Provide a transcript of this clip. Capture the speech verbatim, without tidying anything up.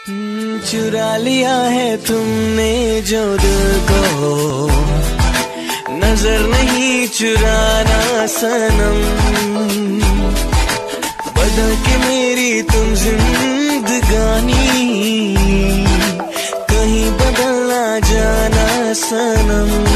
चुरा लिया है तुमने जो दिल को, नजर नहीं चुराना सनम। बदल के मेरी तुम जिंदगानी, कहीं बदल ना जाना सनम।